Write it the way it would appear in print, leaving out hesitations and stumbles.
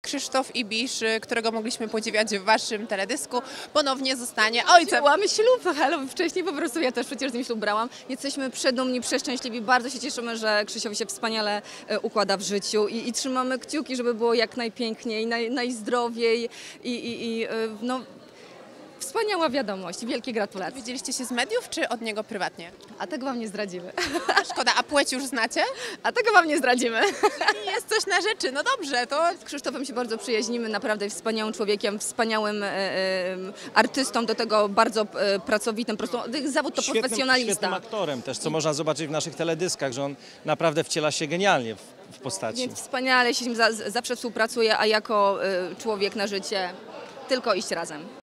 Krzysztof Ibisz, którego mogliśmy podziwiać w waszym teledysku, ponownie zostanie ojcem. Mamy ślub, ale wcześniej po prostu ja też przecież z nim ślub brałam. Jesteśmy przedumni, przeszczęśliwi, bardzo się cieszymy, że Krzysiowi się wspaniale układa w życiu i trzymamy kciuki, żeby było jak najpiękniej, najzdrowiej no, wspaniała wiadomość, wielkie gratulacje. Widzieliście się z mediów, czy od niego prywatnie? A tego wam nie zdradzimy. Szkoda, a płeć już znacie? A tego wam nie zdradzimy. I jest coś na rzeczy, no dobrze, to Z Krzysztofem się bardzo przyjaźnimy, naprawdę wspaniałym człowiekiem, wspaniałym artystą, do tego bardzo pracowitym, po prostu zawód to Świetnym profesjonalista. aktorem też, co można zobaczyć w naszych teledyskach, że on naprawdę wciela się genialnie w postaci. Więc wspaniale się z nim zawsze współpracuje, a jako człowiek na życie tylko iść razem.